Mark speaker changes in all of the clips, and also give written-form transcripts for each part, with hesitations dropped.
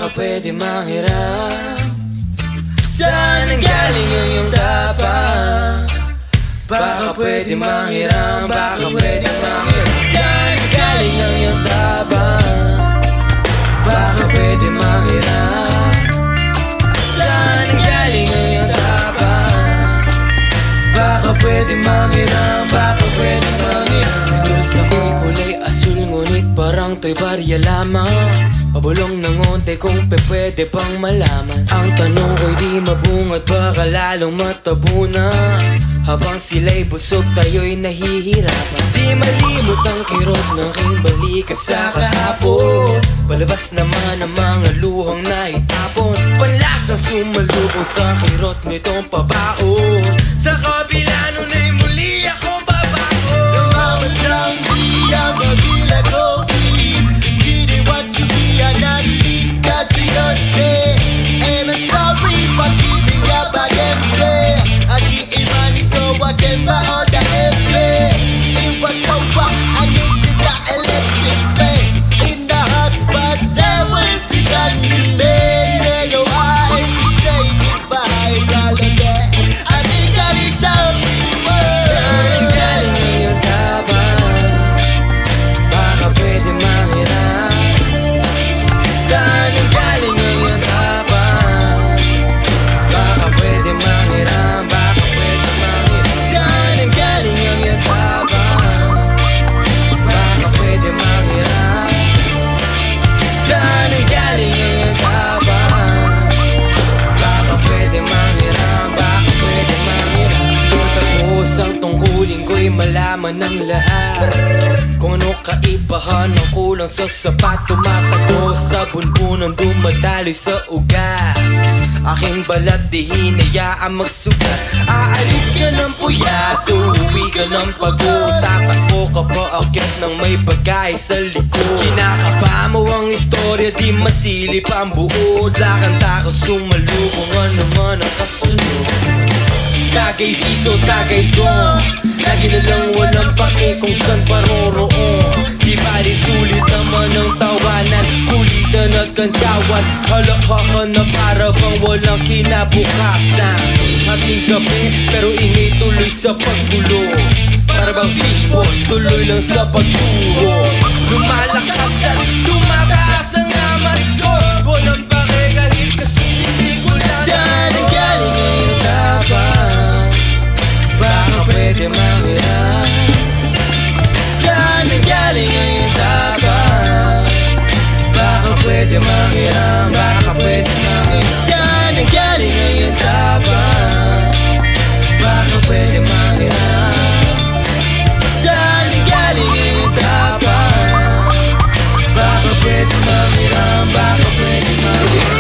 Speaker 1: baka pwede manghiram. Saan ang galing ang iyong tapang? Baka pwede manghiram, baka pwede manghiram. Saan ang galing ang iyong tapang? Baka pwede manghiram. Saan ang galing ang iyong tapang? Baka pwede manghiram, baka pwede manghiram. Halos ako'y kulay asul, ngunit parang to'y barya lamang. Pabulong ng onte kung pwede pang malaman. Ang tanong ko'y di mabungat, baka lalong matabunan. Habang sila'y busog, tayo'y nahihirapan. Di malimot ang kirot ng aking balikat sa kahapon. Palabas naman ang mga luhang naitapon. Panlasang sumalubong sa kirot nitong pabaon. Sa kabila nun ay muli akong babaon.
Speaker 2: Lumawas lang di ang mabilag ko. Really want to be an athlete kasi yose. And I'm sorry for giving up again. I didn't money so I can buy all the airplay. It was so far, I needed the electric fan. In the hot but there was the gun in me. There your eyes say goodbye, holiday. I think I need some words.
Speaker 1: Saan ang galing ang iyong tabang? Baka pwede manghiram. Saan ang galing ang iyong tabang? Baka pwede manghiram, baka pwede manghiram. Saan ang galing ang iyong tabang? Baka pwede manghiram. Saan ang galing ang iyong tabang? Baka pwede manghiram, baka pwede manghiram. Kung tapos ang tungkulin ko'y malaman ng lahat. Kung ano kaibahan ng kulang sa sapat, tumatago sa bunbunan, dumadaloy sa ugat. Aking balat di hinayaan magsugat. Aalis ka ng puyat, uuwi ka ng pagod. Tatakbo ka pa akyat ng may bagay sa likod. Kinakaba mo ang istorya, di masilip ang buod. Lakang takot sumalubong, ano man ang kasunod. Tagay dito, tagay doon. Lagi na lang walang pake kung saan paroroon. Di bali sulit naman ang tawanan, kulitan at kantyawan. Halaka ka na para bang walang kinabukasan. Ating gabi pero ingay tuloy sa paggulo. Para bang fishbox tuloy lang sa pagturo. Lumalakas at tumataas ang amas ko. Walang pake kahit kasi hindi ko lang. Saan ang galing ang iyong tapang? Baka pwede manghiram. Saan ang galing ang iyong tapang? Baka pwede manghiram, baka pwede manghiram. Saan ang galing ang iyong tapang? Baka pwede manghiram. Saan ang galing ang iyong tapang? Baka pwede manghiram, baka pwede manghiram.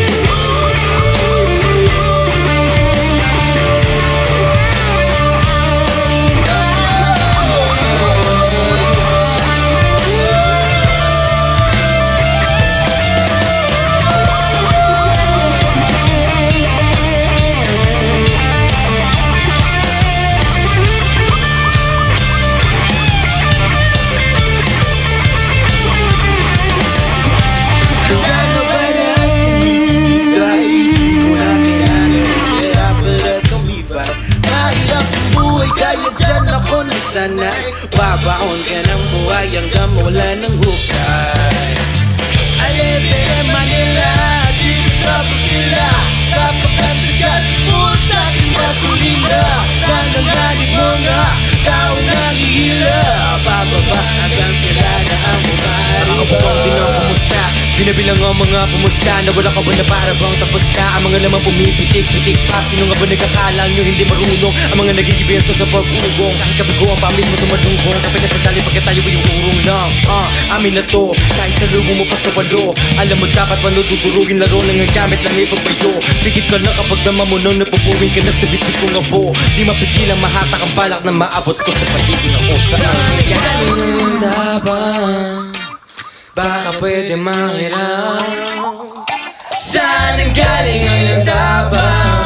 Speaker 2: Sanay, babaon ka ng buhay hanggang mawala ng hukay. I live in Manila, dito sa Manila. Kapagkasigat, puta kinakulina. Nananalig mga tao nangihila. Bababa hanggang sila na ang bumari.
Speaker 1: Nakabukang din ang kumusta, binabilang ang mga pumusta. Nawala ka ba na para bang tapos na? Ang mga naman pumipitik-pitik pa. Sino nga ba nagkakala nyo hindi marunong? Ang mga nagigibiyansa sa pag-ugong. Kahit kabigo ang pamis mo sa madugong. Kapag nasa tali pagkat tayo ay yung urong lang. Amin na to, kahit sa lubong mo pa sa walo. Alam mo dapat manududurugin laro lang ang gamit lang ipagbayo. Bigit ka lang kapag dama mo nang napupuwing ka na sa bitbit kong abo. Di mapigilang mahatak ang balak na maabot ko sa pagiging ako. Saan ang galing ang tapang? Baka pwede manghiram. Saan ang galing ang iyong tapang?